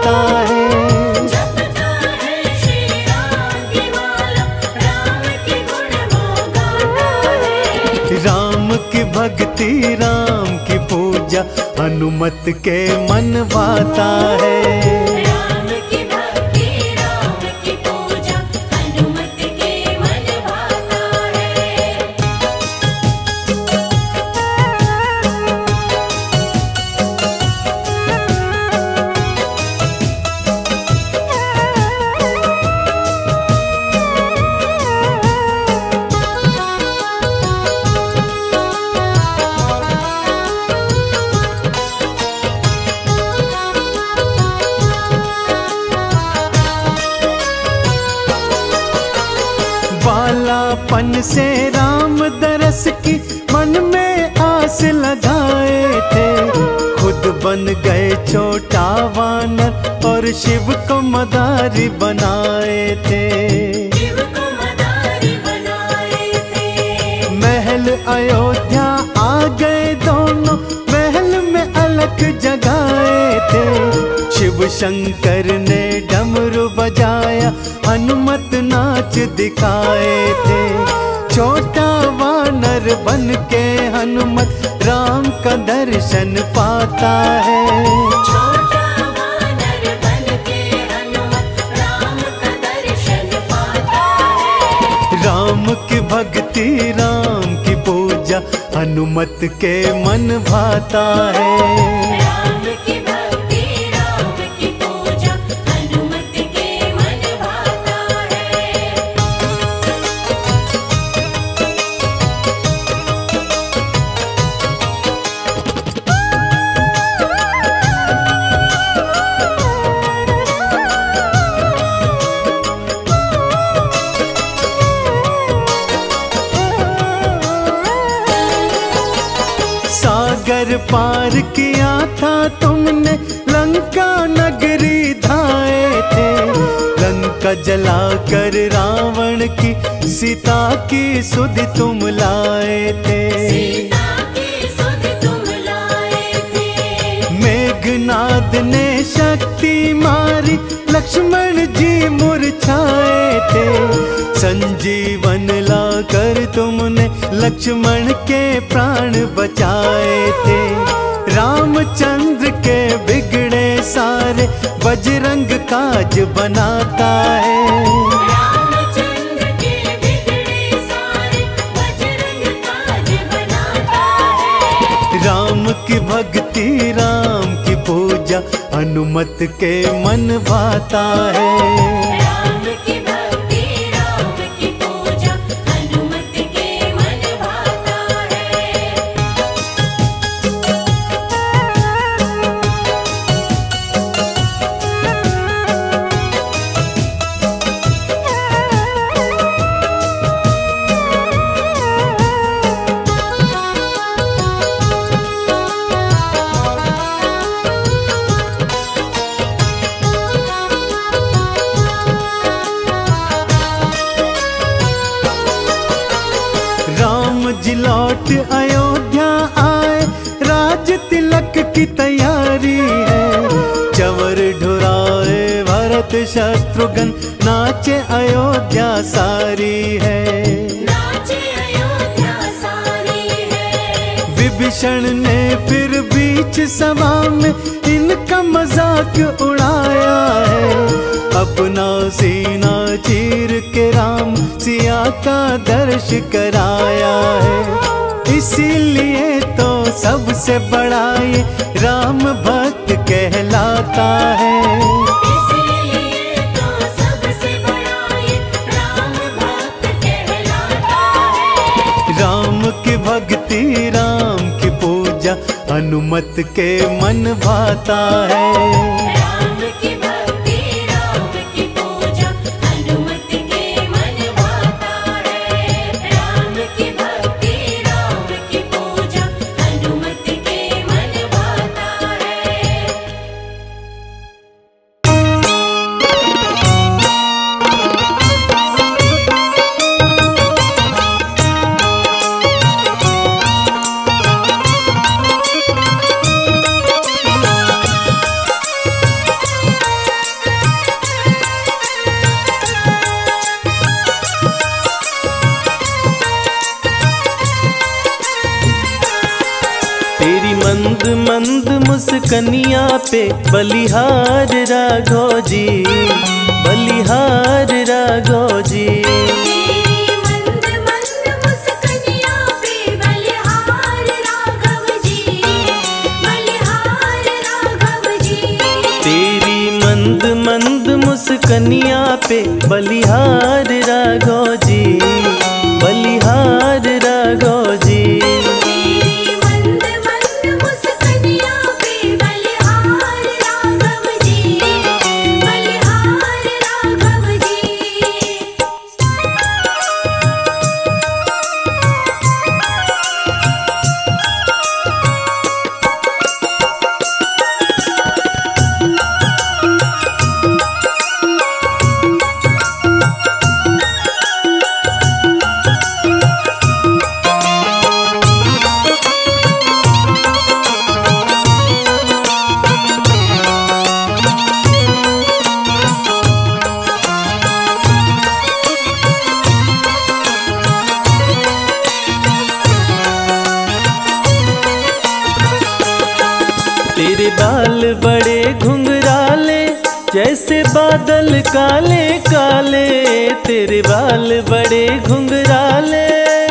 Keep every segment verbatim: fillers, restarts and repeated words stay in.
भाता है। जपता है श्री राम की माला, राम के गुण वो गाता है। राम की भक्ति राम की पूजा हनुमत के मन भाता है। राम की भक्ति राम की पूजा हनुमत के मन भाता है। बालापन से राम दरस की मन में आस लगाए थे। खुद बन गए छोटा वानर और शिव को मदारी बनाए थे। शिव को मदारी बनाए थे। महल अयोध्या आ गए दोनों, महल में अलख जगाए थे। शिव शंकर ने डमरू बजाया, हनुमत नाच दिखाए थे। छोटा वानर बन के हनुमत राम का दर्शन पाता है। छोटा वानर बन के हनुमत राम का दर्शन पाता है। राम की भक्ति राम की पूजा हनुमत के मन भाता है। राम की भक्ति राम की पूजा हनुमत के मन भाता है। सागर पार किया था तुमने, लंका नगरी धाए थे। लंका जलाकर रावण की सीता की सुध तुम लाए थे। सीता की सुध तुम लाए थे। मेघनाद ने शक्ति मारी, लक्ष्मण जी मूर्छाए थे। संजीवन लाकर तुमने लक्ष्मण के प्राण बचाए थे। रामचंद्र के बिगड़े सारे बजरंग काज बनाता है। रामचंद्र के बिगड़े सारे बजरंग काज बनाता है। राम की भक्ति राम की पूजा हनुमत के मन भाता है। राम की भक्ति राम की पूजा हनुमत के मन भाता है। राम जी लौट अयोध्या आए, राज तिलक की तैयारी है। चवर ढुराए भरत शत्रुघ्न, नाचे अयोध्या सारी है। नाचे अयोध्या सारी है। विभीषण ने फिर बीच सभा में इनका मजाक उड़ाया है। अपना सीना चीर के राम सिया का दर्श कराया है। इसीलिए तो सबसे बड़ा ये राम भक्त कहलाता है। इसीलिए तो सबसे बड़ा ये राम भक्त कहलाता है। राम की भक्ति राम की पूजा हनुमत के मन भाता है। राम की भक्ति राम की पूजा हनुमत के मन भाता है। राम की भक्ति राम की पूजा हनुमत के मन भाता है। मंद मुस्कनिया पे बलिहार राघव जी, बलिहार राघव जी। तेरी मंद मंद मुस्कनिया पे बलिहार राघव जी, बलिहार राघव जी। तेरी मंद मंद मुस्कनिया पे बलिहार राघव जी, बलिहार राघव जी। तेरी मंद मंद मुस्कनिया पे बलिहार राघव जी, बलिहार राघव जी। तेरे बाल बड़े घुंघराले जैसे बादल काले काले, तेरे बाल बड़े घुंघराले।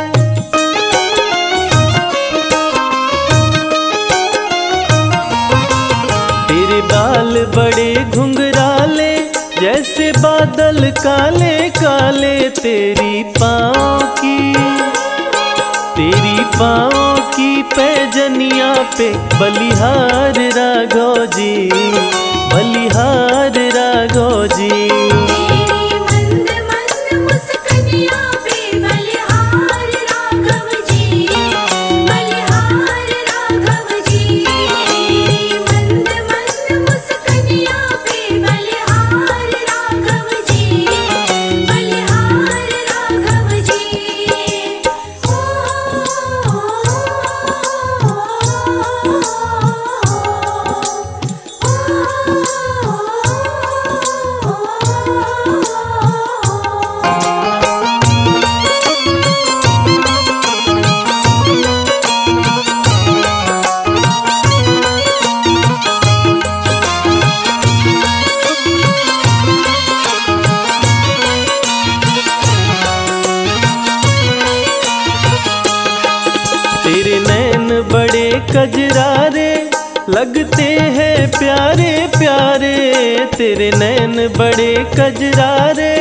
तेरे बाल बड़े घुंघराले जैसे बादल काले काले, तेरी पाँव की तेरी पाँव की पैजनिया पे बलिहार राघव जी, बलिहार राघव जी। तेरी मंद मंद मुस्कनिया पे बलिहार राघव जी, बलिहार राघव जी। तेरी मंद मंद मुस्कनिया पे बलिहार राघव जी, बलिहार राघव जी। ओ तेरे नैन बड़े कजरारे लगते हैं प्यारे प्यारे, तेरे नैन बड़े कजरारे।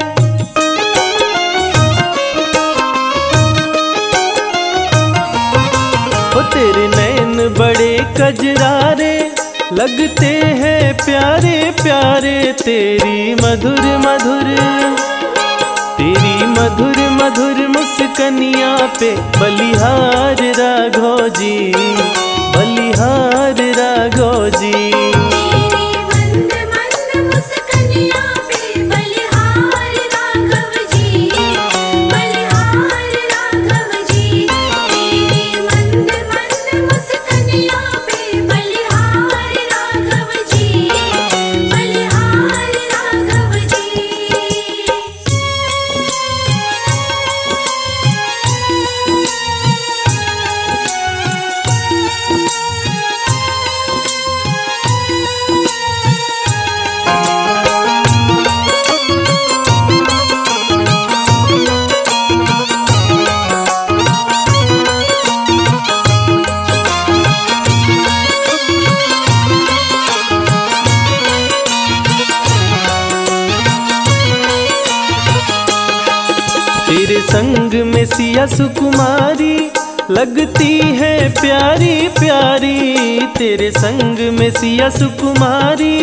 ओ तेरे नैन बड़े कजरारे लगते हैं प्यारे प्यारे, तेरी मधुर मधुर तेरी मधुर मधुर मुस्कनिया पे बलिहार राघव जी, बलिहार राघव जी। तेरी मंद मंद मुस्कनिया पे बलिहार राघव जी, बलिहार राघव जी। तेरी मंद मंद मुस्कनिया पे बलिहार राघव जी, बलिहार राघव जी। तेरे संग में सिया सुकुमारी लगती है प्यारी प्यारी, तेरे संग में सिया सुकुमारी।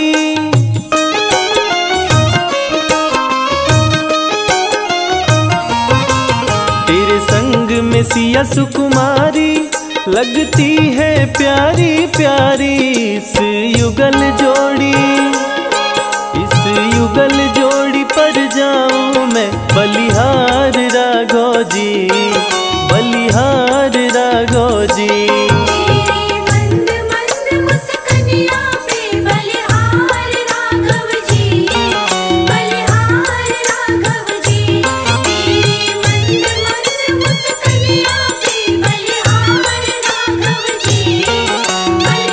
तेरे संग में सिया सुकुमारी लगती है प्यारी प्यारी, इस युगल जोड़ी इस युगल जोड़ी पर जाऊं मैं बलिहार राघव जी, बलिहार राघव जी। तेरी मंद मंद मुस्कनिया पे बलिहार राघव जी, बलिहार राघव जी। तेरी मंद मंद मुस्कनिया पे बलिहार राघव जी, बलिहार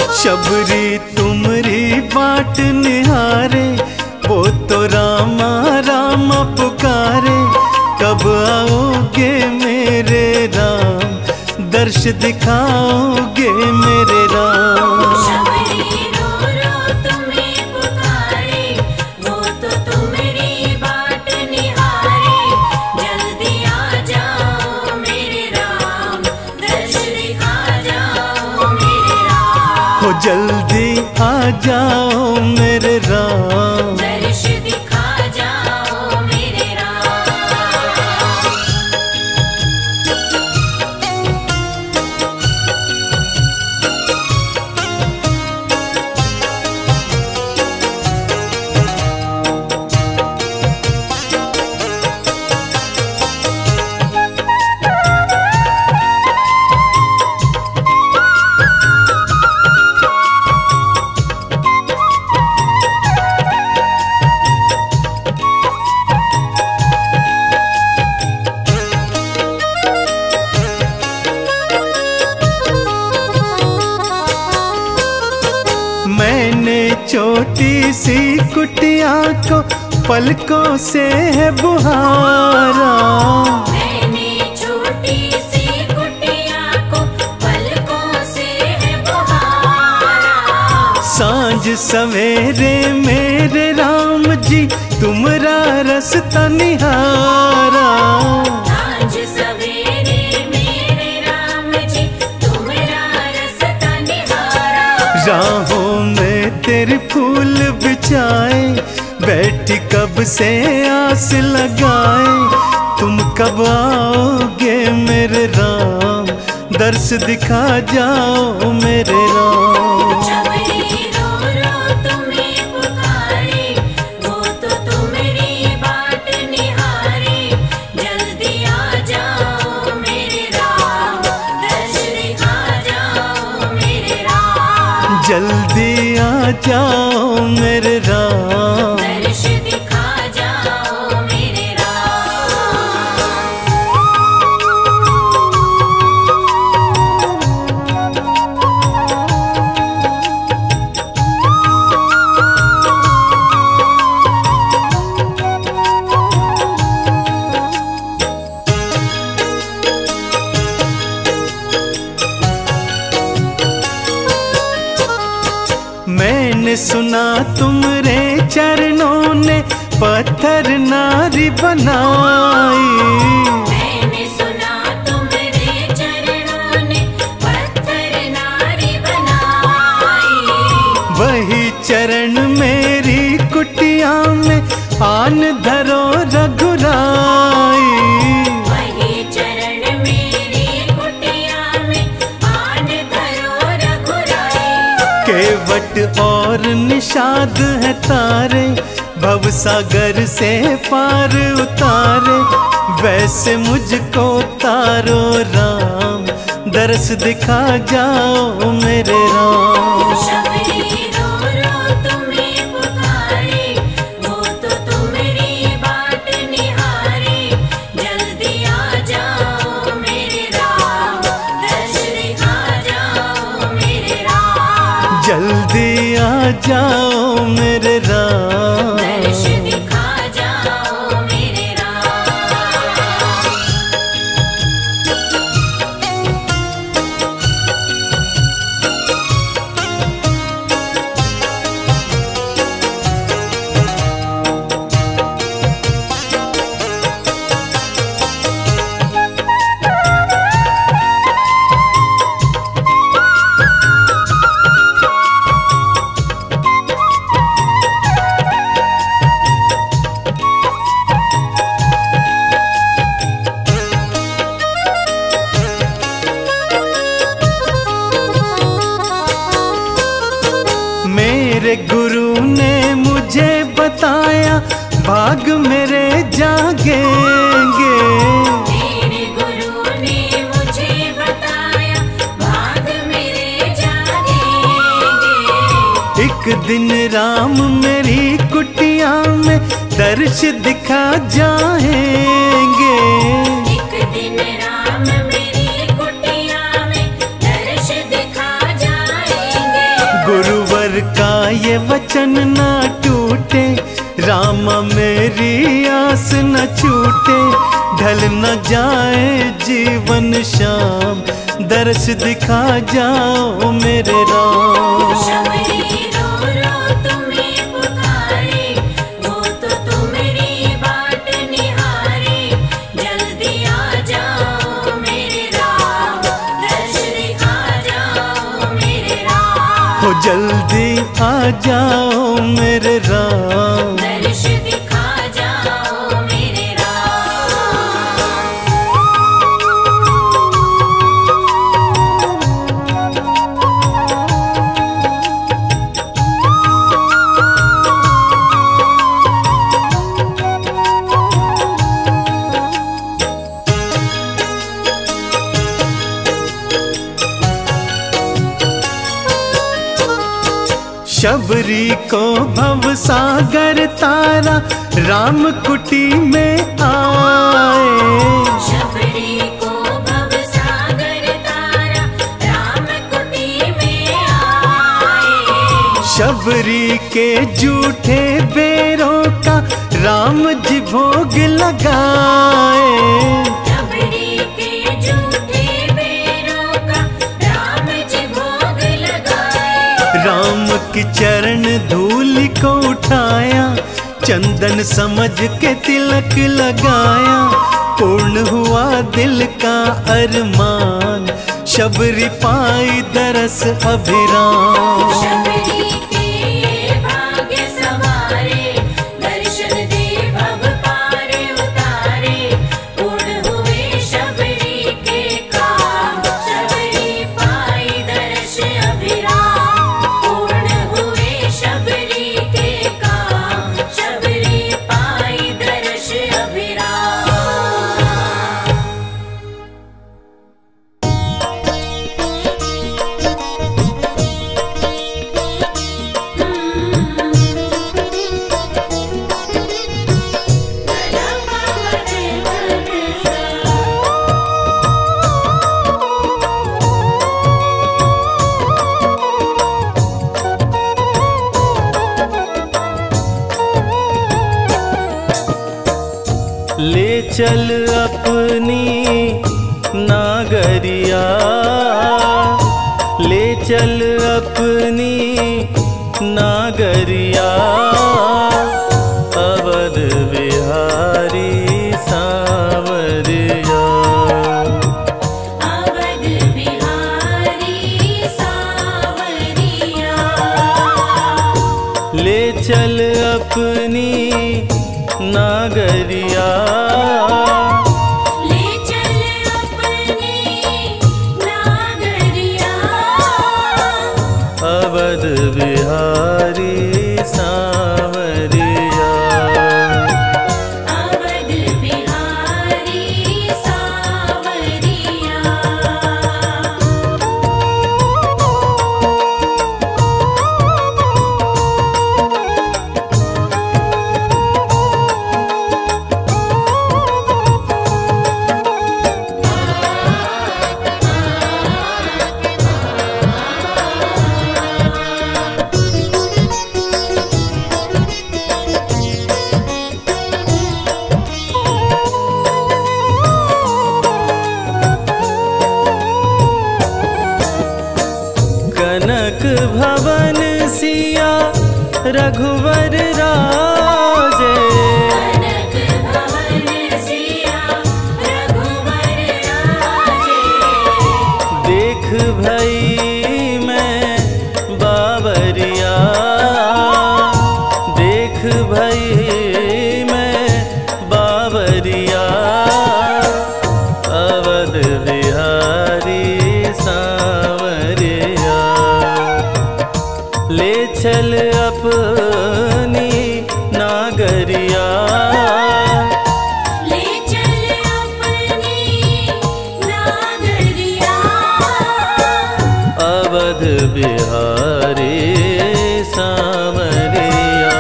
शबरी तुमरी बाट निहारे, वो तो रामा रामा पुकारे। कब आओगे मेरे राम, दर्श दिखाओगे मेरे राम। शबरी रो रो तुम्हें पुकारे, वो तो तुम्हारी बाट निहारे। जल्दी आ जाओ मेरे राम, दर्श दिखा जाओ मेरे राम। हो जल्दी आ जाओ मेरे राम, दर्श दिखा जाओ मेरे राम। मैंने छोटी सी कुटिया को पलकों से है बुहारा। मैंने छोटी सी कुटिया को पलकों से है बुहारा। सांझ सवेरे मेरे राम जी तुमरा रास्ता निहारा। आज सवेरे मेरे राम जी तुम्हारा रास्ता निहारा। राहों में तेरे फूल बिछाए, बैठी कब से आस लगाए। तुम कब आओगे मेरे राम, दर्श दिखा जाओ मेरे राम। शबरी रो रो तुम्हें पुकारे, वो तो तुम्हारी बाट निहारे। जल्दी आ जाओ मेरे राम, दर्श दिखा जाओ मेरे राम। जल्दी आ जाओ मेरे राम, दर्श दिखा जाओ मेरे राम। मैंने सुना तुमरे चरणों ने पत्थर नारी बनाई। मैंने सुना तुम्हारे चरणों ने पत्थर नारी बनाई। वही चरण मेरी कुटिया में आन धरो रघुराई। वही चरण मेरी कुटिया में आन धरो रघुराई। केवट और निषाद है तारे, भवसागर से पार उतारे। वैसे मुझको तारो राम, दर्श दिखा जाओ मेरे राम। शबरी रो रो तुम्हें पुकारे, वो तो तुम्हारी बाट निहारे। जल्दी आ जाओ मेरे राम, दर्श दिखा जाओ मेरे राम। जल्दी आ जाओ मेरे राम, दर्श दिखा जाओ मेरे राम। मेरे गुरु ने मुझे बताया, भाग मेरे जागेंगे। मेरे गुरु ने मुझे बताया, भाग मेरे जागेंगे। एक दिन राम मेरी कुटिया में दर्श दिखा जाएंगे। एक दिन राम मेरी कुटिया में दर्श दिखा जाएंगे। गुरुवर का ये वचन ना टूटे, रामा मेरी आस न छूटे। ढल न जाए जीवन शाम, दर्श दिखा जाओ मेरे राम। शबरी रो रो तुम्हें पुकारे, वो तो तुम्हारी बाट निहारे। जल्दी आ जाओ मेरे राम, दर्श दिखा जाओ मेरे राम। हो जल्दी आ जाओ मेरे राम, दर्श दिखा जाओ मेरे शबरी को भव सागर तारा, राम कुटी में आए। शबरी को भव सागर तारा, राम कुटी में आए। शबरी के जूठे बेरों का राम जी भोग लगाए। शबरी के जूठे बेरों का राम जी भोग लगाए। राम की चरण धूल को उठाया, चंदन समझ के तिलक लगाया। पूर्ण हुआ दिल का अरमान, शबरी पाई दरस अभिराम। शबरी के भाग्य सवारे, दर्शन दे भव पार उतारे। पूर्ण हुए शबरी के काम, शबरी पाई दर्श अभिराम। पूर्ण हुए शबरी के काम, शबरी पाई दर्श अभिराम। ले चल अपनी नागरिया, ले चल अपनी नागरिया। अवध बिहारी सांवरिया, अवध बिहारी सांवरिया। ले चल अपनी नागरिया। ले चल अपनी नागरिया। अवध बिहारी सांवरिया, अवध बिहारी सांवरिया। कनक भवन सिया रघुवर राजे। कनक भवन सिया रघुवर राजे। देख भई मैं बाबरिया, देख भई मैं बाबरिया। अवध बिहारी सांवरिया, ले चल अपनी नागरिया। ले चल अपनी नागरिया। अवध बिहारी सांवरिया,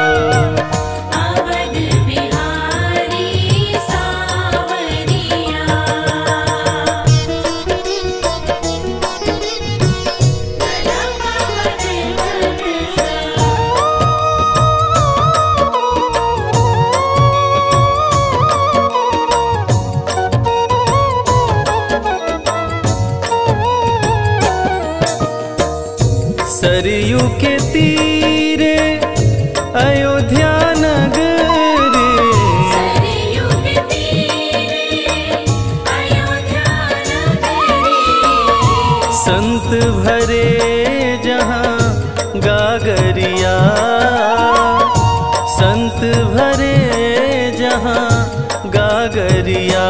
अवध बिहारी सांवरिया। सरयू के तीरे अयोध्या नगरी, सरयू के तीरे अयोध्या नगरी, संत भरे जहाँ गागरिया, संत भरे जहाँ गागरिया,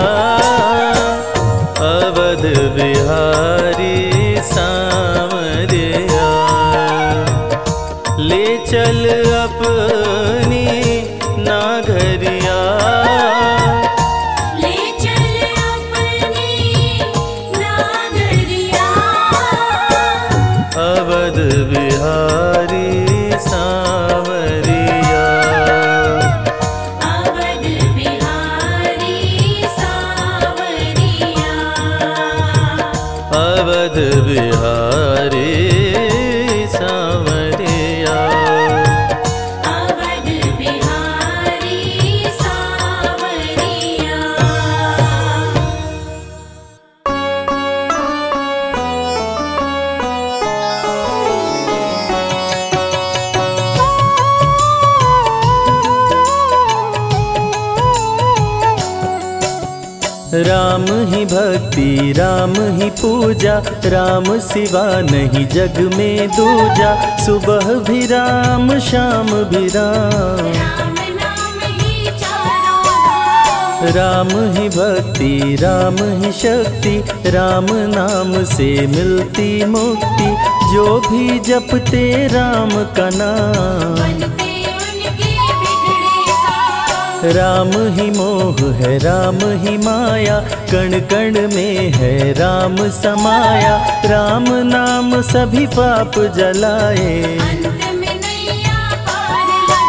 अवध बिहारी सांवरिया, ले चल अपनी नागरिया, ले चल अपनी नागरिया, अवध बिहारी सांवरिया, अवध बिहारी सांवरिया, अवध बिहारी सांवरिया, अवध बिहारी सांवरिया। राम ही भक्ति राम ही पूजा, राम सिवा नहीं जग में दूजा, सुबह भी राम शाम भी राम, राम नाम ही चारों धाम, राम ही भक्ति राम ही शक्ति, राम नाम से मिलती मुक्ति, जो भी जपते राम का नाम, बनते उनके बिगड़े काम, राम ही मोह है राम ही माया, कण कण में है राम समाया, राम नाम सभी पाप जलाए, अंत में नैया पार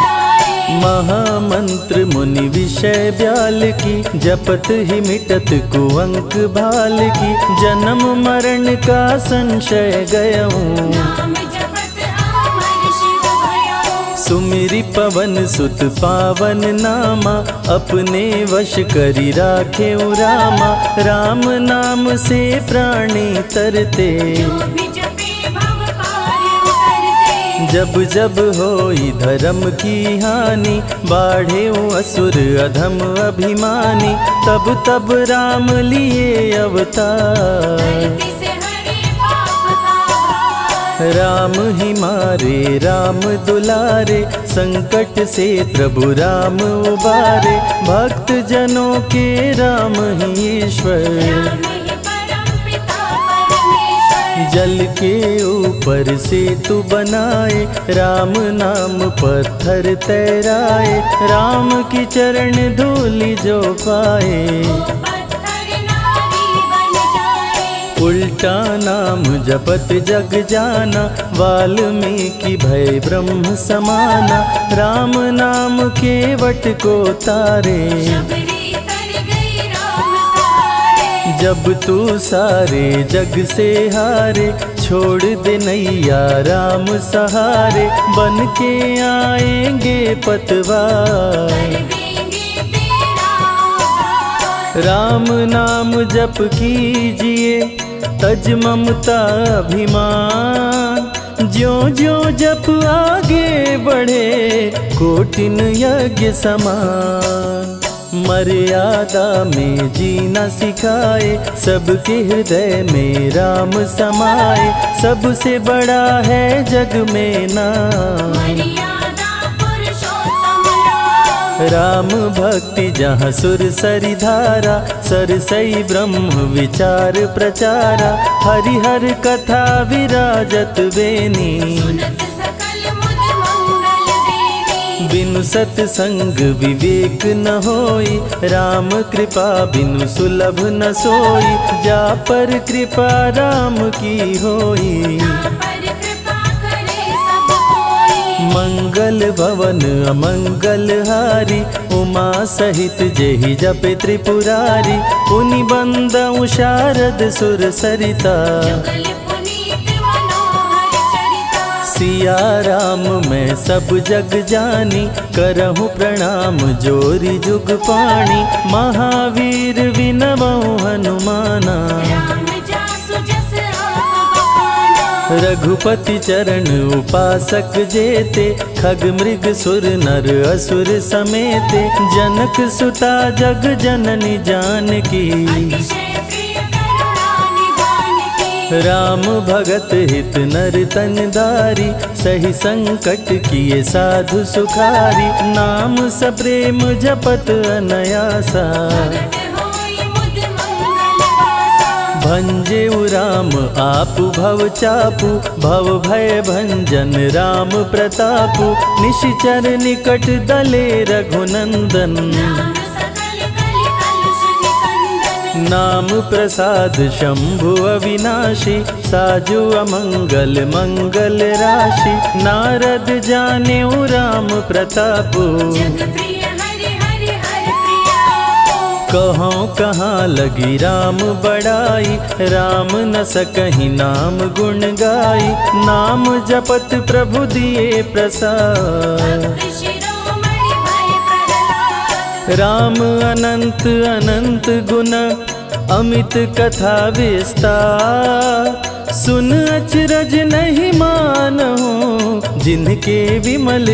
लगाए, महामंत्र मुनि विषय ब्याल की, जपत ही मिटत कुअंक भाल की, जन्म मरण का संशय गयऊं, नाम जपत अमर शिव भयऊं, सुमिरि पवन सुत पावन नामा, अपने वश करी राखे रामा, राम नाम से प्राणी तरते, जो भी जपे भव पार उतरते, जब जब होई धर्म की हानि, बाढ़े असुर अधम अभिमानी, तब तब राम लिए अवतार, धरती से हरे पाप का भार, राम ही मारे राम दुलारे, संकट से प्रभु राम उबारे, भक्त जनों के राम ही ईश्वर, राम ही परम पिता परमेश्वर, जल के ऊपर सेतु बनाए, राम नाम पत्थर तैराए, राम की चरण धूलि जो पाए, पत्थर नारी बन जाए, उल्टा नाम जपत जग जाना, वाल्मीकि भय ब्रह्म समाना, राम नाम के वट को तारे, शबरी तर गई राम सहारे, जब तू सारे जग से हारे, छोड़ दे नैया राम सहारे, बन के आएंगे पतवार, कर देंगे तेरा उद्धार, राम नाम जप कीजिए तज ममता अभिमान, ज्यो ज्यो जप आगे बढ़े कोटिन यज्ञ समान, मर्यादा में जीना सिखाए, सबके हृदय में राम समाए, सबसे बड़ा है जग में नाम, मर्यादा पुरुषोत्तम राम, राम भक्ति जहाँ सुर सरि धारा, सरसई ब्रह्म विचार प्रचारा, हरिहर कथा विराजत बेनी, सुनत सकल मुद मंगल देनी, बिनु सत्संग विवेक न होई, राम कृपा बिनु सुलभ न सोई, जा पर कृपा राम की होई, ना पर कृपा करे सब कोई, मंगल भवन अमंगल हारी, उमा सहित जेहि जपे त्रिपुरारी, पुनि बंदउ शारद सुर सरिता, जुगल पुनीत मनोहर चरिता, सिया राम मैं सब जग जानी, करहु प्रणाम जोरी जुग पाणी, महावीर विनमौ हनुमाना, राम जासु जस आप बखाना, रघुपति चरण उपासक जेते, खग मृग सुर नर असुर समेते, जनक सुता जग जननी जानकी, अतिशय प्रिय करुणा निधान की। राम भगत हित नर तन दारी, सही संकट किए साधु सुखारी, नाम सप्रेम जपत अनयासा, भगत होई मुद मंगल वासा। भंजेउ राम आपु भव चापु, भव भय भंजन राम प्रतापु, निशिचर निकट दले रघुनंदन, नाम सकल कलि कलुष निकंदन। नाम प्रसाद शंभु अविनाशी, साजु अमंगल मंगल राशि, नारद जानेउ राम प्रतापु, जग प्रिय हरि हरि हर प्रिया। कहाँ कहाँ लगी राम बड़ाई, राम न सकहि नाम गुण गाई, नाम जपत प्रभु दिए प्रसाद, भक्त शिरोमणि भय प्रहलाद। राम अनंत अनंत गुण अमित कथा विस्तार, सुन अचरज नहीं मानहु जिनके विमल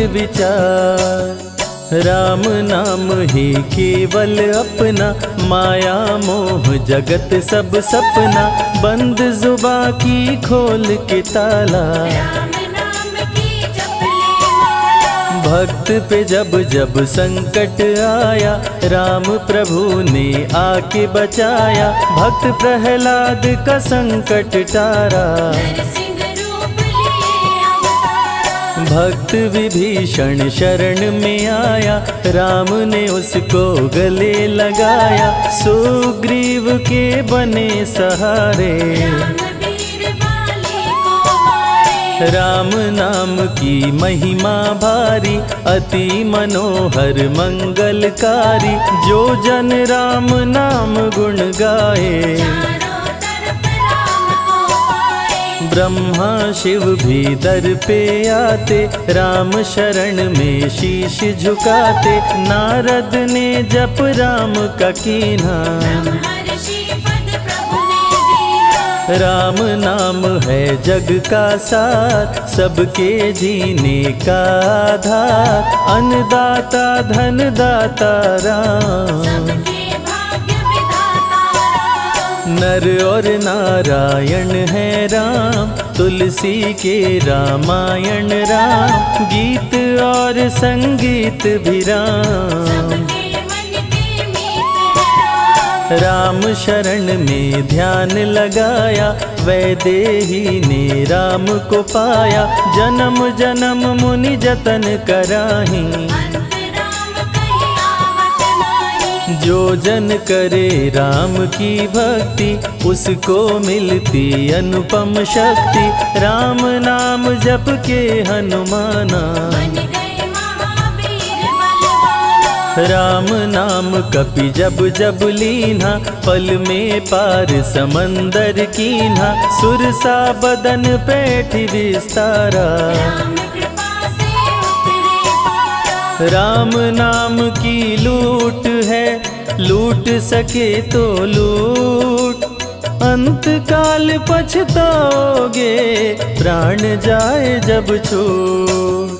विचार, राम नाम ही केवल अपना, माया मोह जगत सब सपना, बंद जुबा की खोल के ताला, राम नाम की जप ले माला। भक्त पे जब जब संकट आया, राम प्रभु ने आके बचाया, भक्त प्रहलाद का संकट टारा, नरसिंह रूप लिए अवतारा। भक्त विभीषण शरण में आया, राम ने उसको गले लगाया, सुग्रीव के बने सहारे, राम वीर बाली को मारे। राम नाम की महिमा भारी, अति मनोहर मंगलकारी, जो जन राम नाम गुण गाए, चारों तरफ राम को पाए। ब्रह्मा शिव भी दर पे आते, राम शरण में शीश झुकाते, नारद ने जप राम का कीन्हा, ब्रह्मर्षि पद प्रभु ने दीना। राम नाम है जग का साथ, सबके जीने का आधार, अन्नदाता धनदाता राम, सबके भाग्य विधाता राम। नर और नारायण है राम, तुलसी के रामायण राम, गीत और संगीत भी राम, सबके मन के मीत है राम। राम शरण में ध्यान लगाया, वैदेही ने राम को पाया, जन्म जन्म मुनि जतन कराही, अंत राम कहीं आवत नाही। जो जन करे राम की भक्ति, उसको मिलती अनुपम शक्ति, राम नाम जप के हनुमाना, बन गए महावीर बलवाना। राम नाम कपि जब जब लीन्हा, पल में पार समंदर कीन्हा, सुरसा बदन पैठी विस्तारा, राम कृपा से उतरे पारा। राम नाम की लूट है, लूट सके तो लूट, अंत काल पछताओगे, प्राण जाए जब छूट,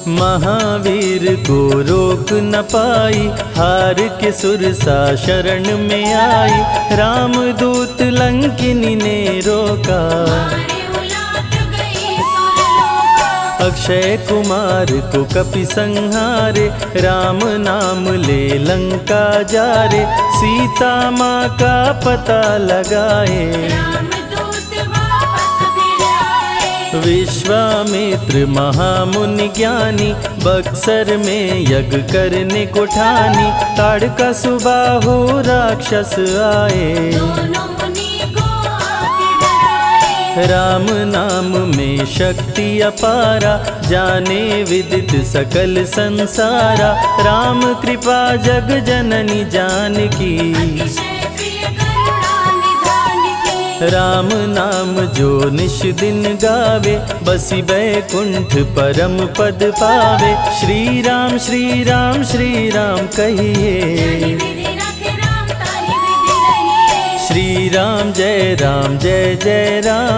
महावीर को रोक न पाई, हार के सुरसा शरण में आई, राम दूत लंकिनी ने रोका, मारे उलाट गई सुरलोका। अक्षय कुमार को कपि संहारे, राम नाम ले लंका जारे, सीता माँ का पता लगाए, रामदूत वापस फिर आए। विश्वामित्र महामुनि ज्ञानी, बक्सर में यज्ञ करने को ठानी, ताड़का सुबाहु राक्षस आए, दोनों मुनि को आके डराए। राम नाम में शक्ति अपारा, जाने विदित सकल संसारा, राम कृपा जग जननी जानकी, अतिशय प्रिय करुणा निधान की। राम नाम जो निश दिन गावे, बसी बैकुंठ परम पद पावे, श्री राम श्री राम श्री राम कहिए, विधि रख राम ताहि विधि रहिए। श्री राम जय राम जय जय राम,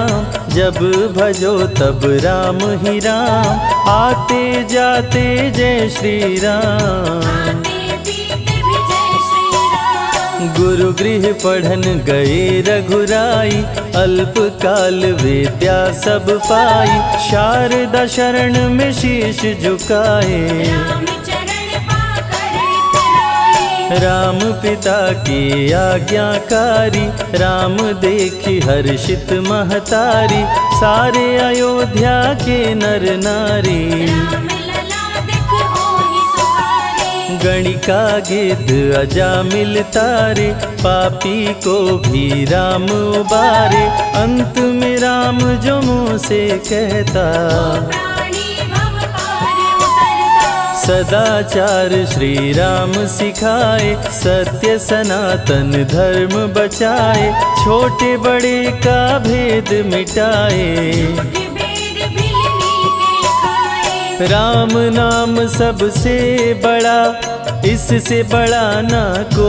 जब भजो तब राम ही राम, आते जाते जय श्री राम। आते पीते भी जय श्री राम। गुरु गृह पढ़न गए रघुराई, अल्पकाल विद्या सब पाई, शारदा शरण में शीश झुकाए। राम चरण पाकर इतराए। राम पिता की आज्ञाकारी, राम देखी हर्षित महतारी, सारे अयोध्या के नर नारी। राम लला दिख होहि सुखारे। गणिका गिद्ध अजामिल तारे, पापी को भी राम उबारे, अंत में राम जो मुँह से कहता, प्राणी भव पार उतरता। सदाचार श्री राम सिखाए, सत्य सनातन धर्म बचाए, छोटे बड़े का भेद मिटाए। भेद भिलनी के खाए। राम नाम सबसे बड़ा, इससे बड़ा ना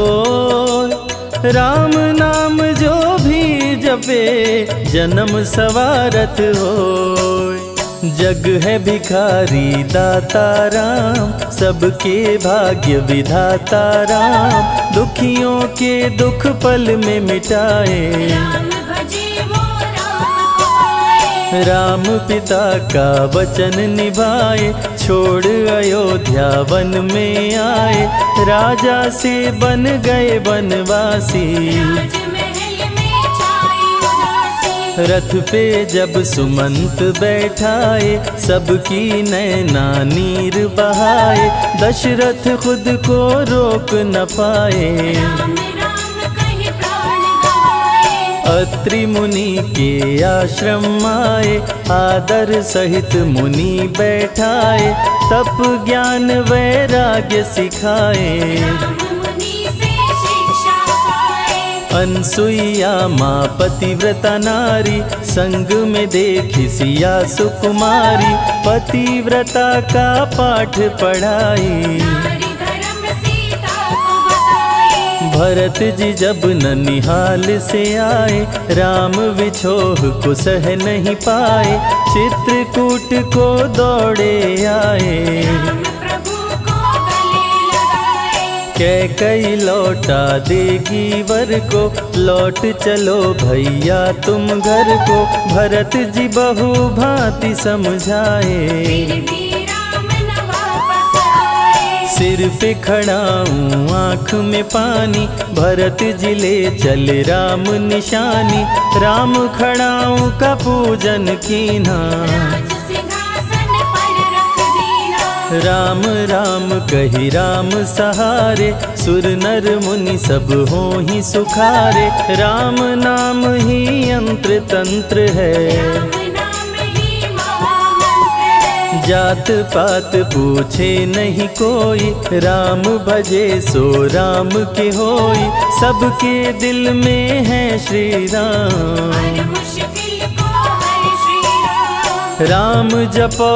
कोई। राम नाम जो भी जपे, जन्म सवारत होय। जग है भिखारी दाता राम, सबके भाग्य विधाता राम, दुखियों के दुख पल में मिटाए। राम भजे वो राम को पाए। राम पिता का वचन निभाए, छोड़ अयोध्या वन में आए, राजा से बन गए वनवासी। राजमहल में छाई उदासी। रथ पे जब सुमंत बैठाए, सबकी नैना नीर बहाए, दशरथ खुद को रोक न पाए। राम राम कहि प्राण गवाए। अत्रि मुनि के आश्रम आए, आदर सहित मुनि बैठाए, तप ज्ञान वैराग्य सिखाए। राम मुनि से शिक्षा पाए। अनसुईया माँ पतिव्रता नारी, संग में देखी सिया सुकुमारी, पतिव्रता का पाठ पढ़ाई। नारी धर्म सीता को बताए। भरत जी जब ननिहाल से आए, राम विछोह को सह नहीं पाए, चित्रकूट को दौड़े आए। राम प्रभु को गले लगाए। कैकई लौटा देगी वर को, लौट चलो भैया तुम घर को, भरत जी बहु भांति समझाए। फिर भी राम न वापस आए। सिर पे खड़ाऊं आँख में पानी, भरत जी ले चल राम निशानी, राम खड़ाऊं का पूजन कीना। राज सिंहासन पर रख दीना। राम राम कही राम सहारे, सुर नर मुनि सब हो ही सुखारे, राम नाम ही यंत्र तंत्र है। राम नाम ही महामंत्र है। जात पात पूछे नहीं कोई, राम भजे सो राम के होई, सबके दिल में है श्री राम। हर मुश्किल को हर श्री राम। राम जपो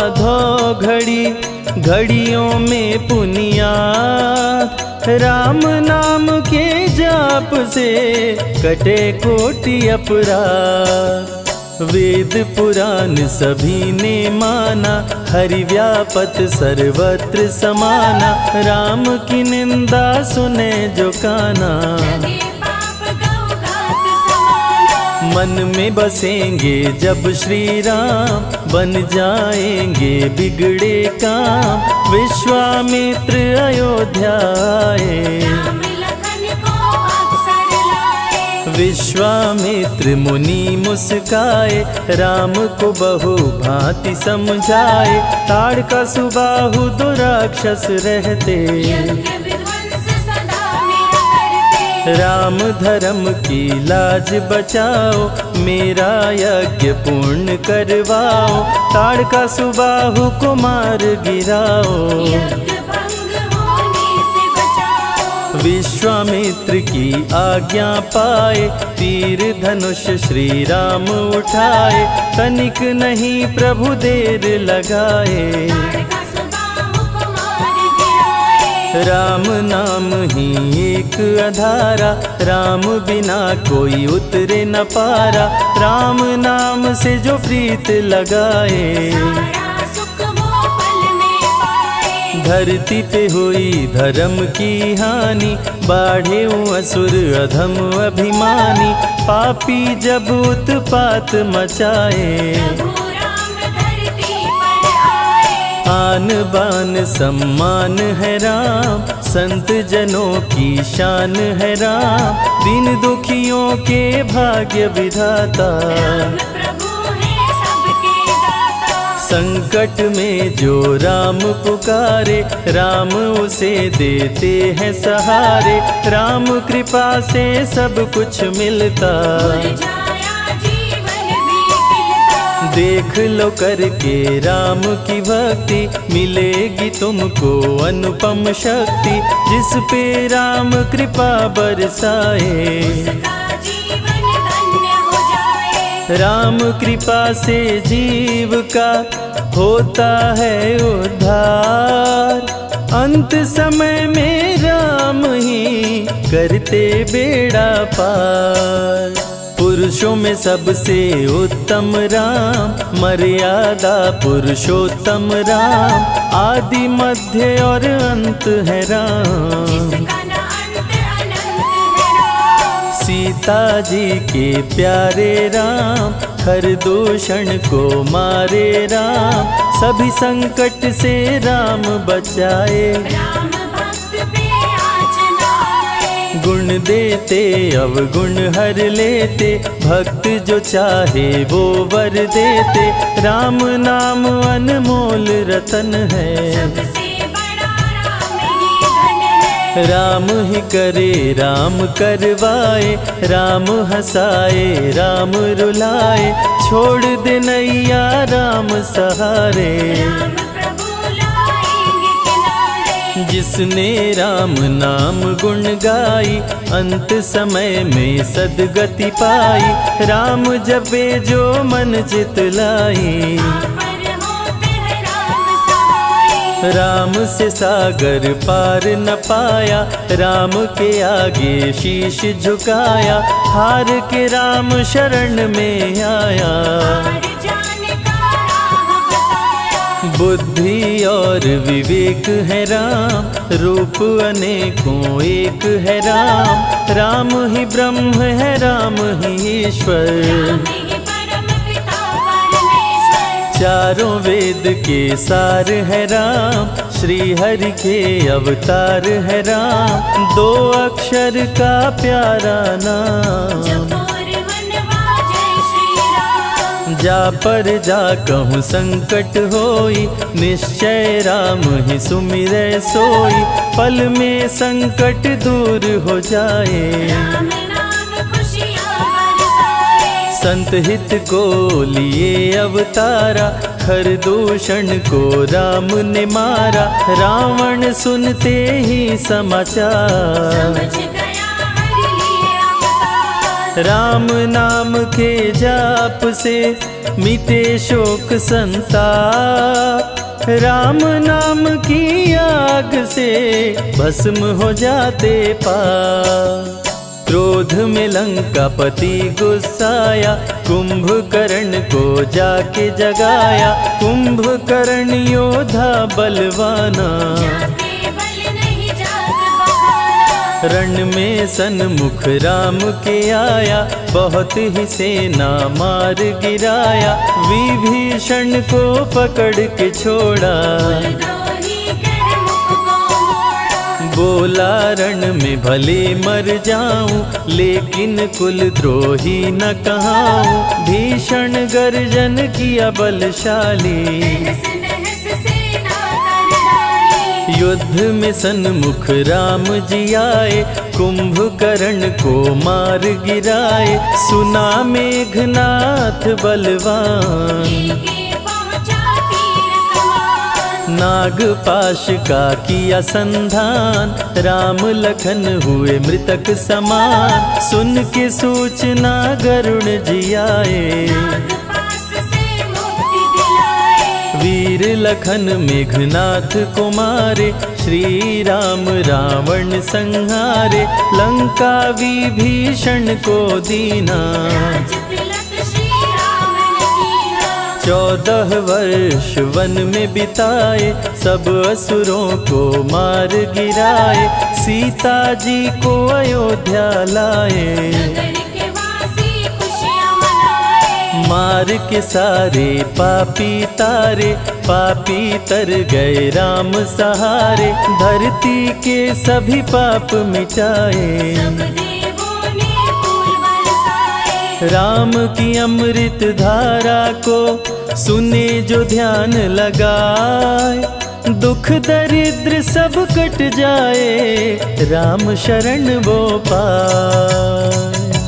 आधो घड़ी, घड़ियों में पुनियाद, राम नाम के जाप से कटे कोटि अपराध। वेद पुराण सभी ने माना, हरि व्यापत सर्वत्र समाना, राम की निंदा सुने जो काना। लगे पाप गौ घात समाना। मन में बसेंगे जब श्री राम, बन जाएंगे बिगड़े काम, विश्वामित्र अयोध्या आए। राम लखन को अवसर लाए। विश्वामित्र मुनि मुस्काए, राम को बहु भांति समझाए, ताड़का सुबाहु दो राक्षस रहते, यज्ञ विध्वंस सदा मेरा करते। राम धर्म की लाज बचाओ, मेरा यज्ञ पूर्ण करवाओ, ताड़का सुबाहु को मार गिराओ। यज्ञ भंग होने से बचाओ। विश्वामित्र की आज्ञा पाए, तीर धनुष श्री राम उठाए, तनिक नहीं प्रभु देर लगाए। ताड़का सुबाहु को मार गिराए। राम नाम ही एक आधारा, राम बिना कोई उतरे न पारा। राम नाम से जो प्रीत लगाए, सारा सुख वो पल में पाए। धरती पे हुई धर्म की हानि, बाढ़े असुर अधम अभिमानी। पापी जब उत्पात मचाए, प्रभु राम धरती पर आए। आन बान सम्मान है राम, संत जनों की शान है राम। दीन दुखियों के भाग्य विधाता, राम प्रभु है सबके दाता। संकट में जो राम पुकारे, राम उसे देते हैं सहारे। राम कृपा से सब कुछ मिलता, मुरझाया जीवन भी खिलता। देख लो करके राम की भक्ति, मिलेगी तुमको अनुपम शक्ति। जिस पे राम कृपा बरसाए, उसका जीवन धन्य हो जाए। राम कृपा से जीव का होता है उद्धार। अंत समय में राम ही करते बेड़ा पार। पुरुषों में सबसे उत्तम राम, मर्यादा पुरुषोत्तम राम। आदि मध्य और अंत है राम, जिसका न अंत अनंत है राम। सीता जी के प्यारे राम, हर दूषण को मारे राम। सभी संकट से राम बचाए, राम भक्त पे आँच न आए। गुण देते अवगुण हर लेते। भक्त जो चाहे वो वर देते। राम नाम अनमोल रतन है, सबसे बड़ा राम ही धन है। राम ही करे राम करवाए। राम हंसाए राम रुलाए, छोड़ दे नैया राम सहारे। राम प्रभु लाएंगे किनारे। जिसने राम नाम गुण गाई, अंत समय में सदगति पाई। राम जपे जो मन चित लाई, पर होते हैं राम सहाय। राम से सागर पार न पाया। राम के आगे शीश झुकाया, हार के राम शरण में आया। हार जाने का राह बताया। बुद्धि और विवेक है राम, रूप अनेकों एक है राम। राम ही ब्रह्म है राम ही ईश्वर, राम ही परम पिता परमेश्वर। चारों वेद के सार है राम। श्री हरि के अवतार है राम, दो अक्षर का प्यारा नाम। जपोर मनवा जय श्री राम। जा पर जा कहूँ संकट होई, निश्चय राम ही सुमिरै सोई। पल में संकट दूर हो जाए, राम नाम खुशियाँ बरसाए। संत हित को लिए अवतारा। खर दूषण को राम ने मारा, रावण सुनते ही समाचार। समझ गया हरि लिए अवतार। राम नाम के जाप से मिटे शोक संताप। राम नाम की आग से भस्म हो जाते पाप। क्रोध में लंकापति गुस्साया, कुंभकर्ण को जाके जगाया। कुंभकर्ण योद्धा बलवाना, जाके बल नहीं जाग बहाना। रण में सन्मुख राम के आया। बहुत ही सेना मार गिराया, विभीषण को पकड़ के छोड़ा। द्रोही कर मुख को मोड़ा। बोला रण में भले मर जाऊं, लेकिन कुल द्रोही न कहाऊं। भीषण गर्जन किया बलशाली, तहस नहस सेना कर डाली। युद्ध में सन्मुख राम जी आए। कुंभकर्ण को मार गिराए, सुना मेघनाथ बलवान। लेके पहुंचा तीर कमान। नागपाश का किया संधान, राम लखन हुए मृतक समान। सुन के सूचना गरुड़ जी आए, नागपाश से मुक्ति दिलाए। वीर वीर लखन मेघनाथ को मारे, श्री राम रावण संहारे, लंका विभीषण को दीना। चौदह वर्ष वन में बिताए, सब असुरों को मार गिराए, सीता जी को अयोध्या लाए। मार के सारे पापी तारे, पापी तर गए राम सहारे, धरती के सभी पाप मिटाए। राम की अमृत धारा को सुने जो ध्यान लगाए, दुख दरिद्र सब कट जाए, राम शरण वो पाए।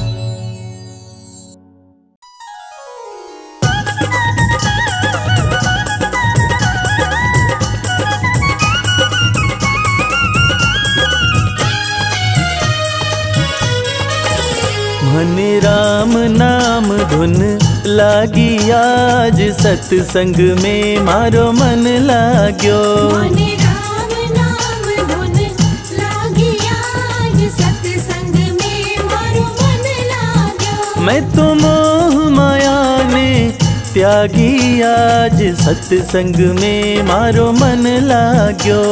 मने राम नाम धुन लागी आज, सत्संग में मारो मन लाग्यो। मने राम नाम धुन लागी आज, सत्संग में मारो मन लाग्यो। मैं तो मोह माया ने त्यागी आज, सत्संग में मारो मन लाग्यो।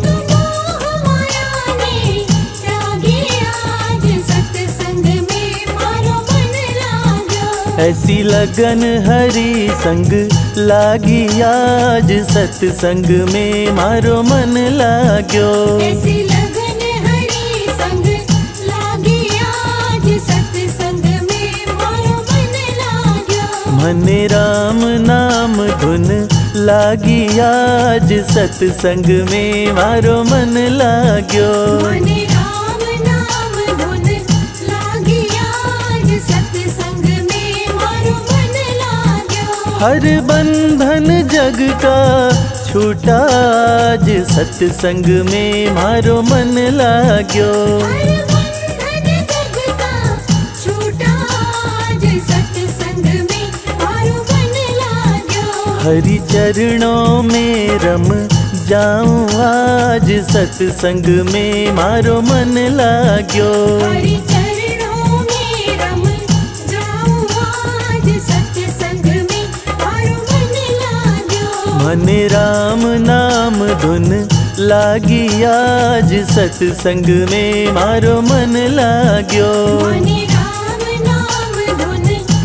ऐसी लगन हरि संग लागी आज, सत्संग में मारो मन लाग्यो। ऐसी लगन हरि संग लागी आज, सत्संग में मारो मन लाग्यो। मने राम नाम धुन लागी आज, सत्संग में मारो मन लाग्यो। मने राम नाम धुन लागी आज, सत्संग में मारो मन लाग्यो। हर बंधन जग का छूटा आज, सत्संग में मारो मन लाग्यो। हर बंधन जग का छूटा आज, सत्संग में मारो मन लाग्यो। हरि चरणों में रम जाऊं आज, सत्संग में मारो मन लाग्यो। हरि चरणों में रम जाऊं आज, सत्संग में मारो मन लाग्यो। मने राम नाम धुन लागी आज, सत्संग में मारो मन लाग्यो। मने राम नाम धुन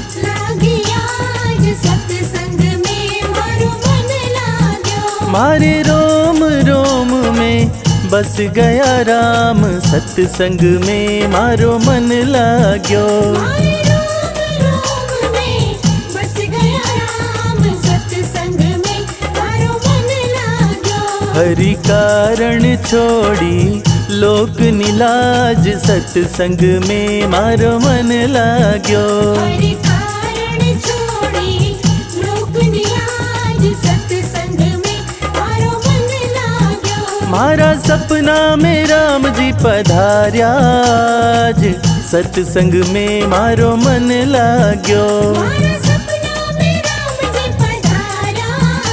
लागी आज, सत्संग में मारो मन लाग्यो। मारे रोम रोम में बस गया राम, सत्संग में मारो मन लाग्यो। मारे रोम रोम में बस गया राम, सत्संग में मारो मन लाग्यो। हरि कारण छोड़ी लोक निलाज, सत्संग में मारो मन लाग्यो। हरि कारण छोड़ी लोक निलाज, सत्संग में मारो मन लाग्यो। मारा सपना में राम जी पधार्या आज, सत्संग में मारो मन लाग्यो। मारा सपना में राम जी पधारा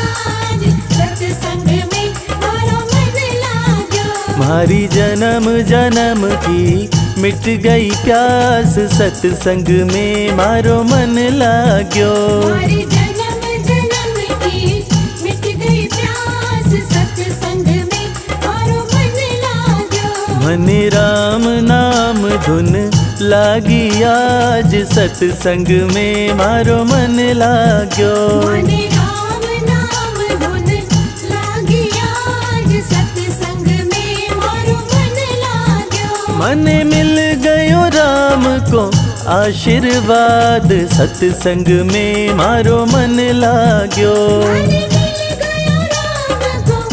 आज, सत्संग में मारो मन लाग्यो। मारी जन्म जन्म की मिट गई प्यास, सत्संग में मारो मन लाग्यो। मारी जन्म जन्म की मिट गई प्यास, सत्संग में मारो मन लाग्यो। मने राम नाम धुन लागी आज, सत्संग में मारो मन लाग्यो। मने राम नाम धुन लागी आज, सत्संग में मारो मन लाग्यो। मने मिल गयो राम को आशीर्वाद, सत्संग में मारो मन लाग्यो। मने मिल गयो राम को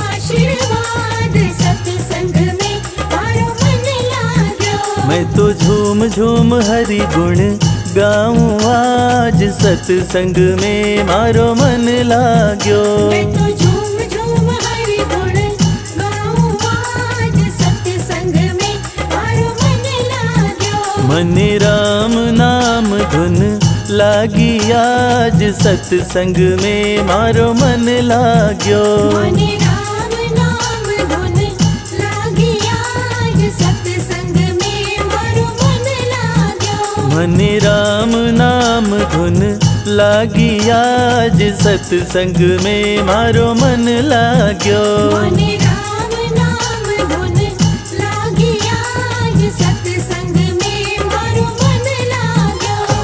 आशीर्वाद, सत्संग में मारो मन लाग्यो। मैं तो झूम झूम हरि गुण गाऊं आज, सत्संग में मारो मन लाग्यो। मैं तो झूम झूम हरि गुण गाऊं आज, सत्संग में मारो मन लाग्यो। मने राम नाम धुन लागी आज सत्संग में मारो मन लाग्यो। मने राम नाम धुन लागी आज सत्संग में मारो मन लाग्यो। मने राम नाम धुन लागी आज सत्संग में मारो मन लाग्यो। मने राम नाम धुन लागी आज सत्संग में मारो मन लाग्यो।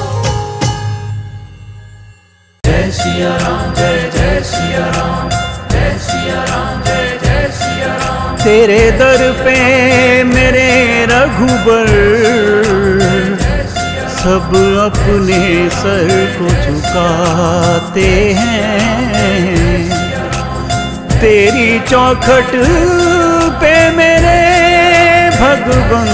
जय सिया राम जय जय सिया राम, जय सिया राम जय जय सिया राम। तेरे दर पे मेरे रघुबर सब अपने सर को झुकाते हैं। तेरी चौखट पे मेरे भगवन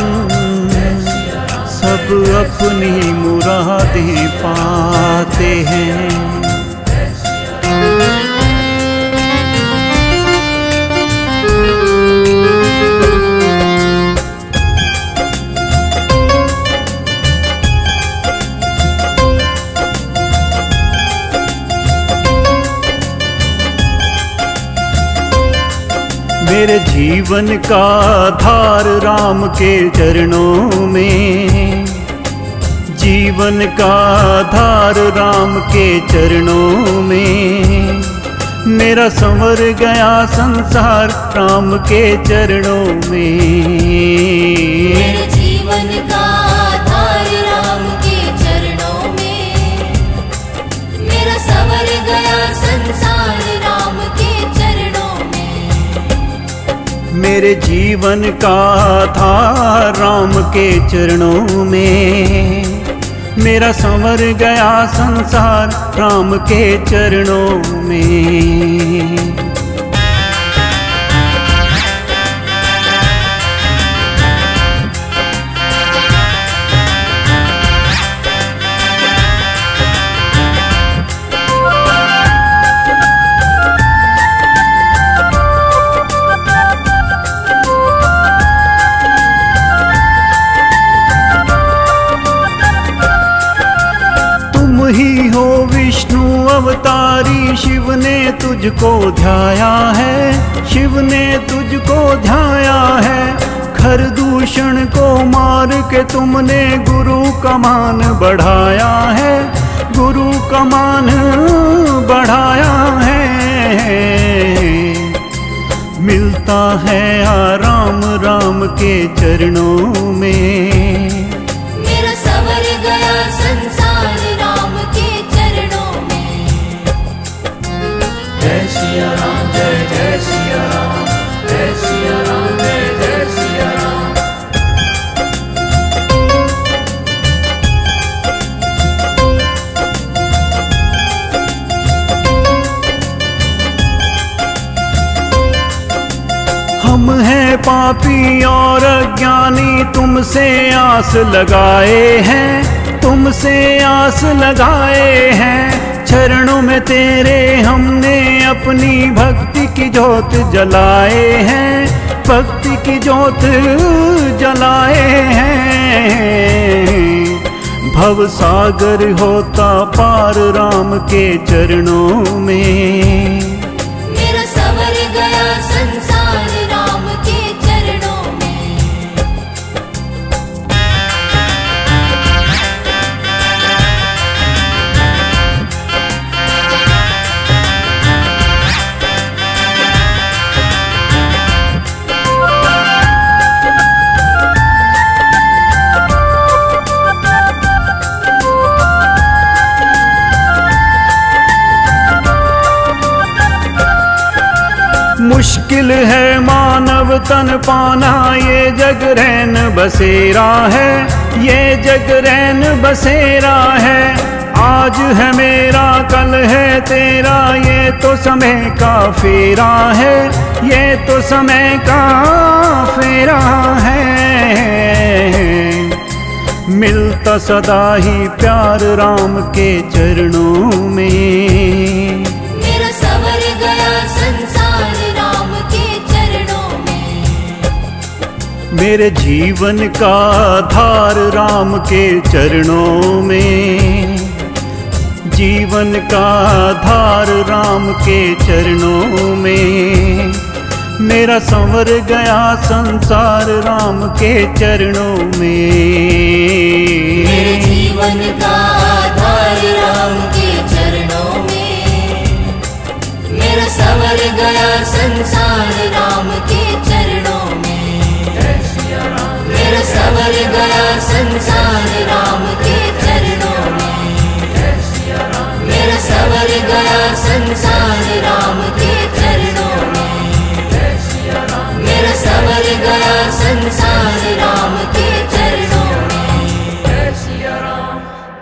सब अपनी मुरादें पाते हैं। मेरे जीवन का धार राम के चरणों में, जीवन का धार राम के चरणों में। मेरा संवर गया संसार राम के चरणों में। मेरे जीवन का धार राम के चरणों में, मेरा संवर गया संसार राम के चरणों में। मेरे जीवन का धार राम के चरणों में। मेरा संवर गया संसार राम के चरणों में। ही हो विष्णु अवतारी, शिव ने तुझको ध्याया है, शिव ने तुझको ध्याया है। खरदूषण को मार के तुमने गुरु का मान बढ़ाया है, गुरु का मान बढ़ाया है। मिलता है आराम राम के चरणों में। मेरा संवर गया संसार राम के चरणों में। जय सिया राम जय जय सिया राम, जय सिया राम जय जय सिया राम। हम हैं पापी और अज्ञानी, तुमसे आस लगाए हैं, तुमसे आस लगाए हैं। चरणों में तेरे हमने अपनी भक्ति की जोत जलाए हैं, भक्ति की जोत जलाए हैं। भव सागर होता पार राम के चरणों में। मेरा संवर गया संसार राम के चरणों में। मुश्किल है मानव तन पाना, ये जग रैन बसेरा है, ये जग रैन बसेरा है। आज है मेरा कल है तेरा, ये तो समय का फेरा है, ये तो समय का फेरा है। मिलता सदा ही प्यार राम के चरणों में। मेरा संवर गया संसार राम के चरणों में। मेरे जीवन का आधार राम के चरणों में, जीवन का आधार राम के चरणों में, मेरा संवर गया संसार राम के चरणों में। मेरे जीवन का आधार राम के चरणों में, मेरा संवर गया संसार राम के चरणों में। मेरा संवर गया संसार राम के चरणों में, मेरा संवर गया संसार राम के चरणों में, मेरा संवर गया संसार राम के चरणों में। जय सिया राम।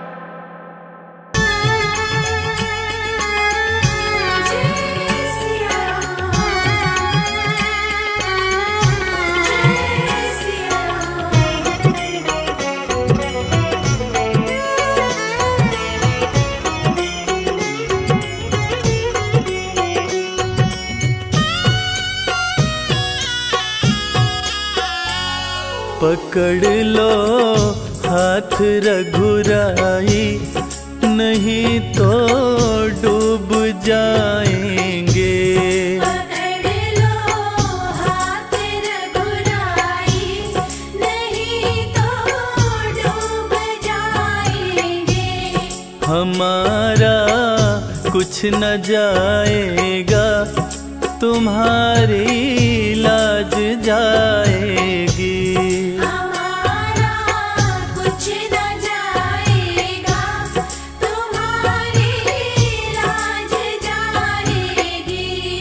पकड़ लो हाथ रघुराई, नहीं तो डूब जाएंगे। पकड़ लो हाथ रघुराई, नहीं तो डूब जाएंगे। हमारा कुछ न जाएगा, तुम्हारी लाज जाएगी। हमारा कुछ न जाएगा, तुम्हारी लाज जाएगी।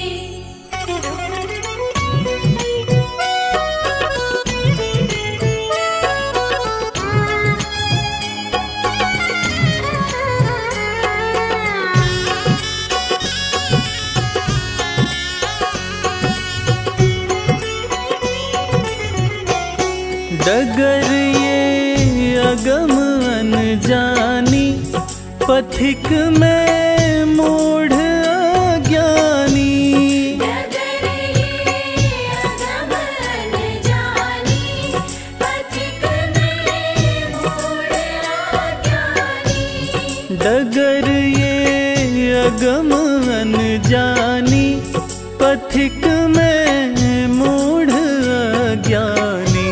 डगर ये अगम अनजानी, पथिक में मूढ़ अज्ञानी। डगर ये अगम अनजानी, पथिक में मूढ़ अज्ञानी। डगर ये अगम अनजानी, पथिक में मूढ़ अज्ञानी।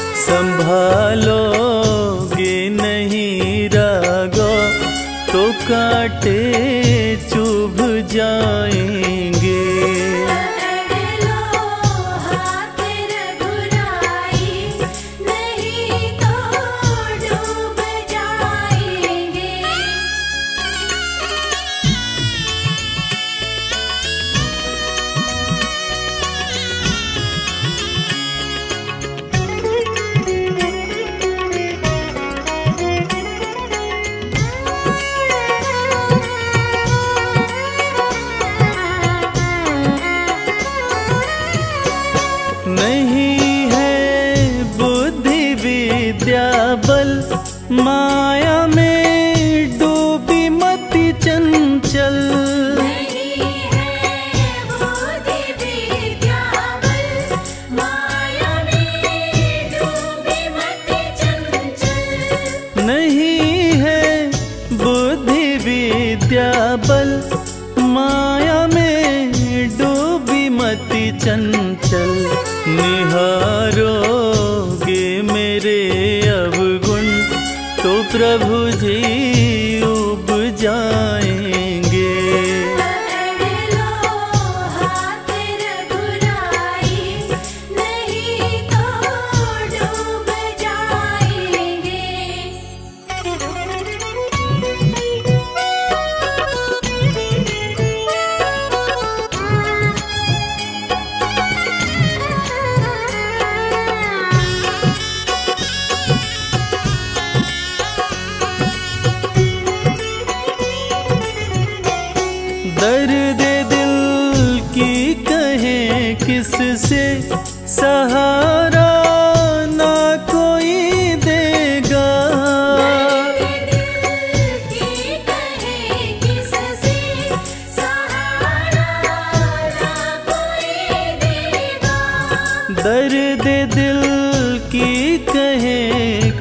संभालोगे नहीं रागो, तो कांटे चुभ जाएंगे। पकड़ लो हाथ रघुराई, नहीं तो डूब जाएंगे। नहीं है बुद्धि विद्या बल, माया में डूबी मति चंचल। नहीं है बुद्धि विद्या बल, माया में डूबी मति चंचल। नहीं है बुद्धि विद्या बल, माया में डूबी मति चंचल। निहारोगे मेरे अवगुण, तो प्रभु जी उब जाएंगे। पकड़ लो हाथ रघुराई, नहीं तो डूब जाएंगे। दर्द दिल की कहें किससे, सहारा ना कोई देगा। दर्द दिल की कहे किससे, सहारा ना कोई देगा। दर्द दिल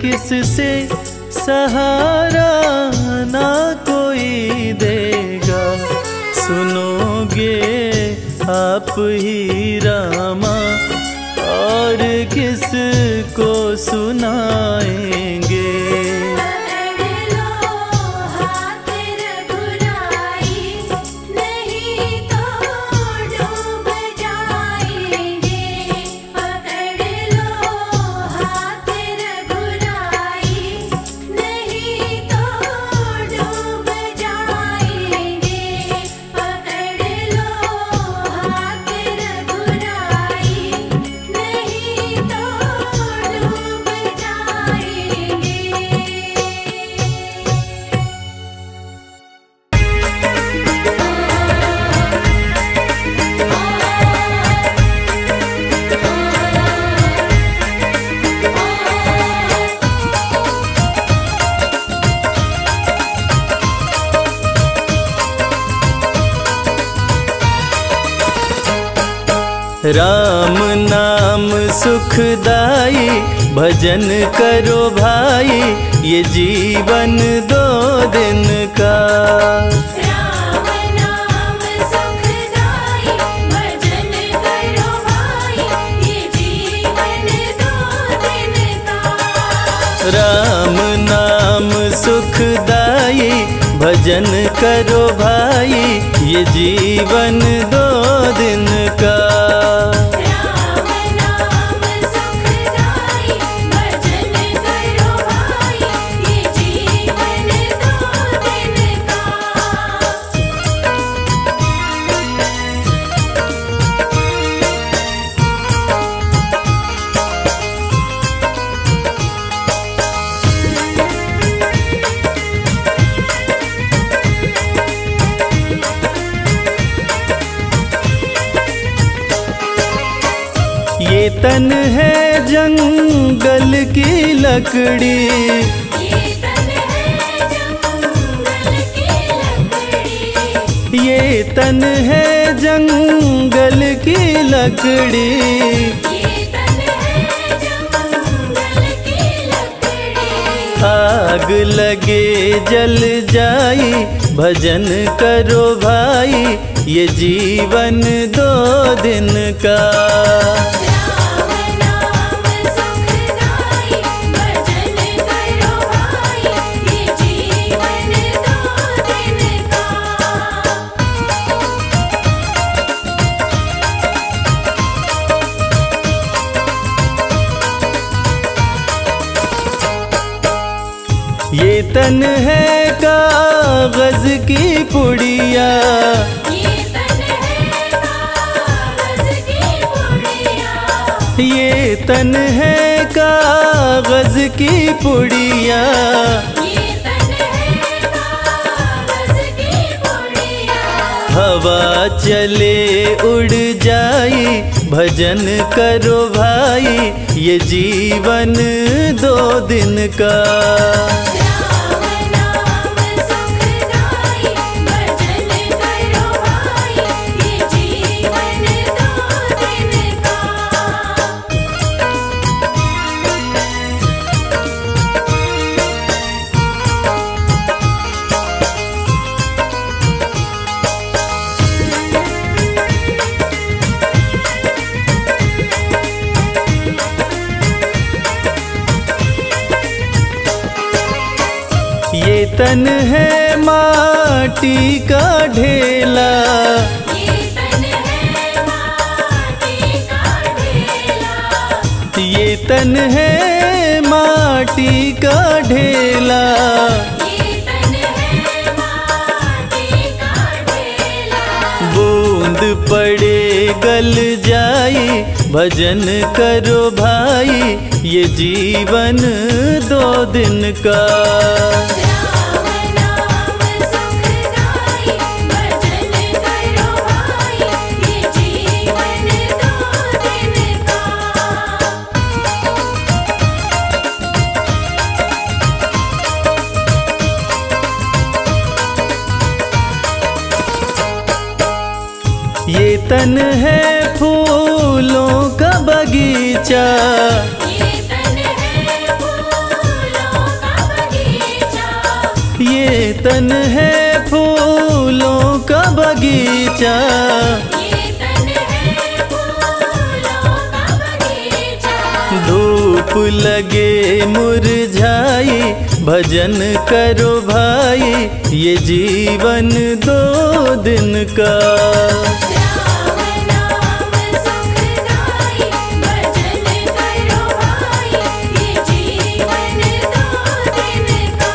किससे सहारा ना कोई देगा। सुनोगे आप ही रामा और किसको सुनाएंगे। राम नाम सुखदाई भजन करो भाई, ये जीवन दो दिन का। राम नाम सुखदाई भजन करो भाई, ये जीवन दो दिन का। राम नाम सुखदाई भजन करो भाई, ये जीवन दो दिन का। ये तन है जंगल की लकड़ी, ये तन है जंगल की लकड़ी। ये तन है जंगल की लकड़ी। ये तन है जंगल की लकड़ी। आग लगे जल जाई भजन करो भाई, ये जीवन दो दिन का। ये तन है कागज की पुड़िया, ये तन है कागज की पुड़िया। ये तन है कागज की पुड़िया। ये तन है कागज की पुड़िया। हवा चले उड़ जाई भजन करो भाई, ये जीवन दो दिन का। ये तन है माटी का ढेला, ये तन है माटी का ढेला। ये तन है माटी का ढेला। ये तन है माटी का ढेला। बूंद पड़े गल जाई भजन करो भाई, ये जीवन दो दिन का। ये तन है फूलों का बगीचा, ये तन है फूलों तन है फूलों का बगीचा, ये तन है फूलों का बगीचा। धूप लगे मुरझाई, भजन करो भाई, ये जीवन दो दिन का। राम नाम सुखदाई, भजन करो भाई, ये जीवन दो दिन का।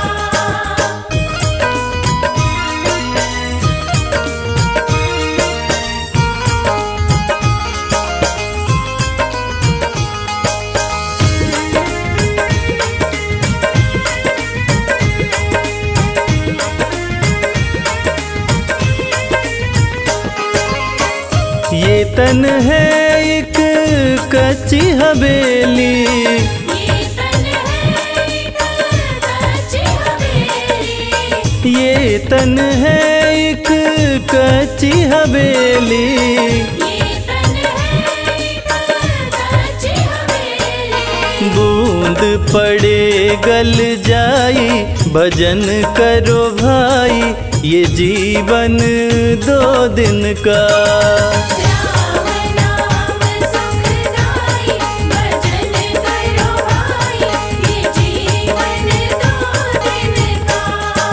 ये तन है एक कच्ची हवेली, ये तन है एक कच्ची हवेली। ये तन है एक कच्ची हवेली, ये तन है एक कच्ची हवेली। बूंद पड़े गल जाई, भजन करो भाई, ये जीवन दो दिन का। राम नाम सुखदाई, भजन करो भाई, ये जीवन दो दिन का।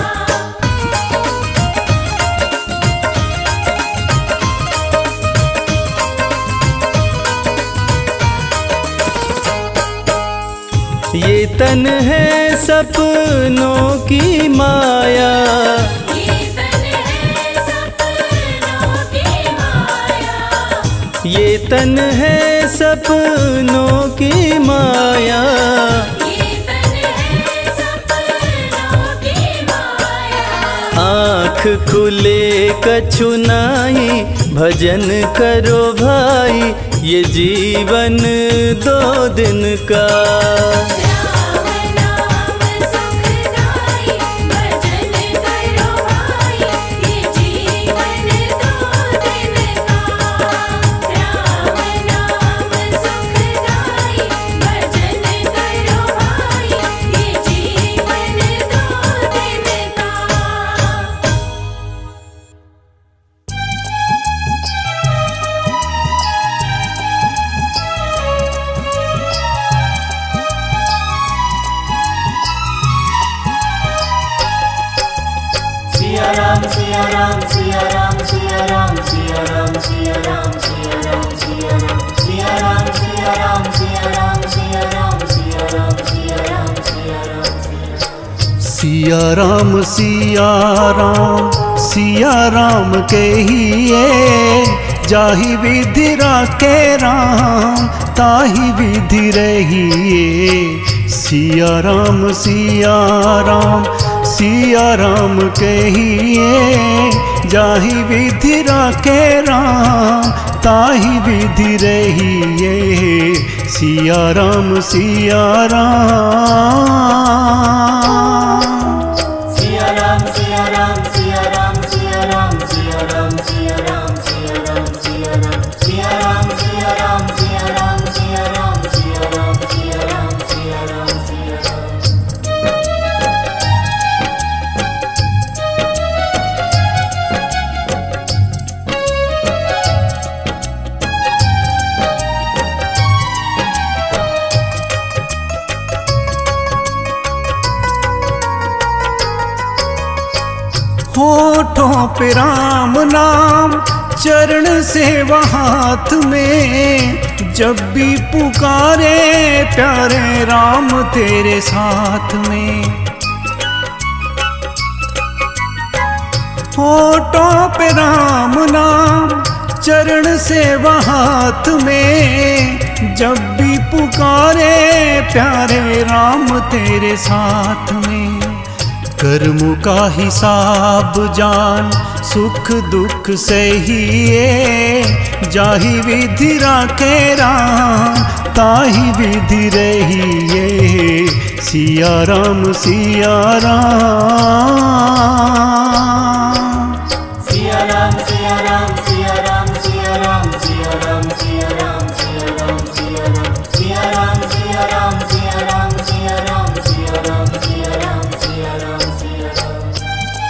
ये तन है सपनों की माया, ये तन है सपनों की माया। ये तन है सपनों की माया, ये तन है सपनों की माया। आँख खुले कछु नाही, भजन करो भाई, ये जीवन दो दिन का। राम नाम सुखदाई, भजन करो भाई, ये जीवन दो दिन का। राम नाम सुखदाई, भजन करो भाई, ये जीवन दो दिन का। सिया राम सिया राम सिया राम सिया राम सिया राम सिया राम सिया राम सिया राम सिया राम सिया राम सिया राम सिया राम सिया राम सिया राम सिया राम सिया राम सिया राम सिया राम कहिए, जाहि विधि राखे राम ताहि विधि रहिए। सिया राम सिया राम सिया राम कहिए, जाहि विधि राखे राम ताहि विधि रहिए। सिया राम सिया राम सिया राम सिया राम सिया राम सिया राम सिया राम सिया राम सिया राम सिया राम सिया राम सिया राम सिया राम सिया राम सिया राम सिया राम सिया राम सिया राम। होठों पे राम नाम, चरण सेवा हाथ में, जब भी पुकारे प्यारे राम तेरे साथ में। होठों पे राम नाम, चरण सेवा हाथ में, जब भी पुकारे प्यारे राम तेरे साथ में। कर्म का हिसाब जान, सुख दुख सहिए, जाहि विधि राखे राम ताहि विधि रहिए। सिया राम सिया राम सिया राम सिया राम सिया राम सिया राम सिया राम सिया राम सिया राम सिया राम सिया राम सिया राम सिया राम सिया राम सिया राम सिया राम सिया राम सिया राम।